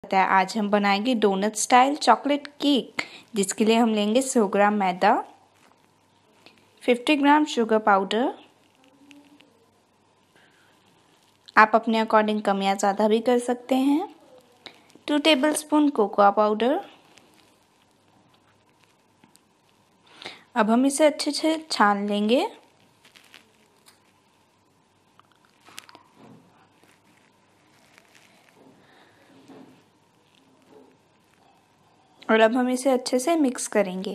है। आज हम बनाएंगे डोनट स्टाइल चॉकलेट केक, जिसके लिए हम लेंगे 100 ग्राम मैदा, 50 ग्राम शुगर पाउडर। आप अपने अकॉर्डिंग कम या ज़्यादा भी कर सकते हैं। 2 टेबलस्पून कोकोआ पाउडर। अब हम इसे अच्छे से छान लेंगे। और अब हम इसे अच्छे से मिक्स करेंगे।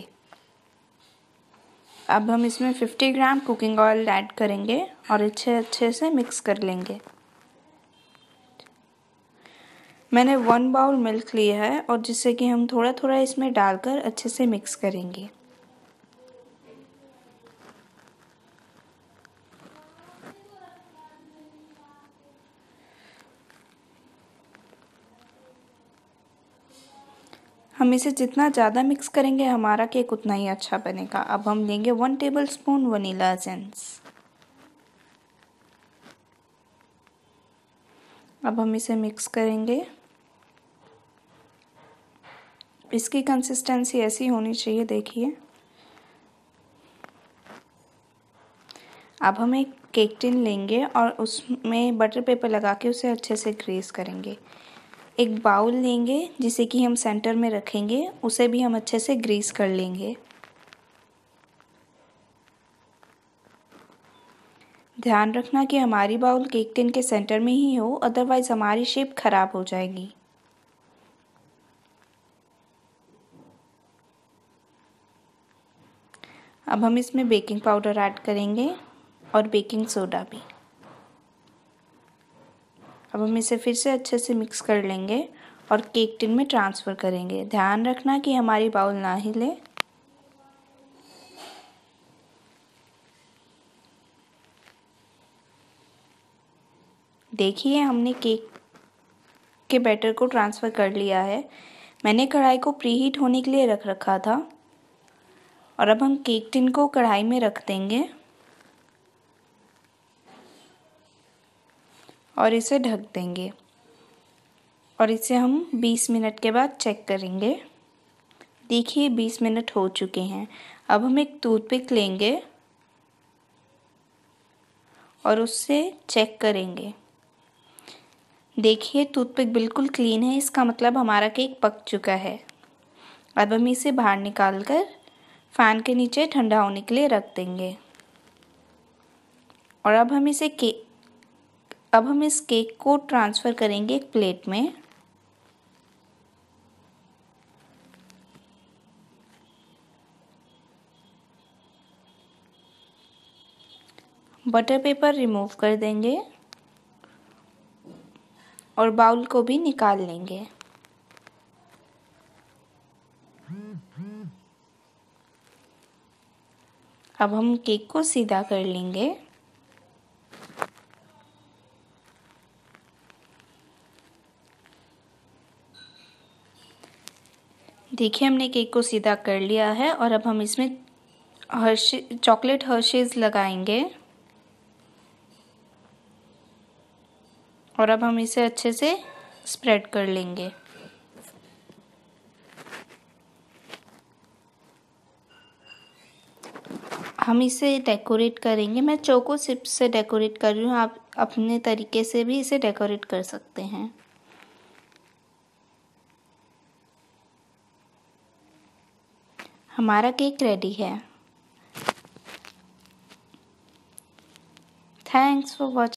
अब हम इसमें 50 ग्राम कुकिंग ऑयल ऐड करेंगे और इसे अच्छे से मिक्स कर लेंगे। मैंने 1 बाउल मिल्क लिया है और जिससे कि हम थोड़ा थोड़ा इसमें डालकर अच्छे से मिक्स करेंगे। हम इसे जितना ज़्यादा मिक्स करेंगे हमारा केक उतना ही अच्छा बनेगा। अब हम लेंगे 1 टेबलस्पून वनीला एसेंस। अब हम इसे मिक्स करेंगे। इसकी कंसिस्टेंसी ऐसी होनी चाहिए, देखिए। अब हम एक केक टिन लेंगे और उसमें बटर पेपर लगा के उसे अच्छे से ग्रीस करेंगे। एक बाउल लेंगे जिसे कि हम सेंटर में रखेंगे, उसे भी हम अच्छे से ग्रीस कर लेंगे। ध्यान रखना कि हमारी बाउल केक टिन के सेंटर में ही हो, अदरवाइज हमारी शेप खराब हो जाएगी। अब हम इसमें बेकिंग पाउडर ऐड करेंगे और बेकिंग सोडा भी। अब हम इसे फिर से अच्छे से मिक्स कर लेंगे और केक टिन में ट्रांसफ़र करेंगे। ध्यान रखना कि हमारी बाउल ना हिले। देखिए, हमने केक के बैटर को ट्रांसफ़र कर लिया है। मैंने कढ़ाई को प्रीहीट होने के लिए रख रखा था और अब हम केक टिन को कढ़ाई में रख देंगे और इसे ढक देंगे और इसे हम 20 मिनट के बाद चेक करेंगे। देखिए, 20 मिनट हो चुके हैं। अब हम एक टूथपिक लेंगे और उससे चेक करेंगे। देखिए, टूथपिक बिल्कुल क्लीन है, इसका मतलब हमारा केक पक चुका है। अब हम इसे बाहर निकालकर फ़ैन के नीचे ठंडा होने के लिए रख देंगे और अब हम इस केक को ट्रांसफ़र करेंगे एक प्लेट में। बटर पेपर रिमूव कर देंगे और बाउल को भी निकाल लेंगे। अब हम केक को सीधा कर लेंगे। देखिए, हमने केक को सीधा कर लिया है और अब हम इसमें चॉकलेट हर्शीज़ लगाएंगे और अब हम इसे अच्छे से स्प्रेड कर लेंगे। हम इसे डेकोरेट करेंगे। मैं चोको चिप्स से डेकोरेट कर रही हूँ, आप अपने तरीके से भी इसे डेकोरेट कर सकते हैं। हमारा केक रेडी है। Thanks for watching.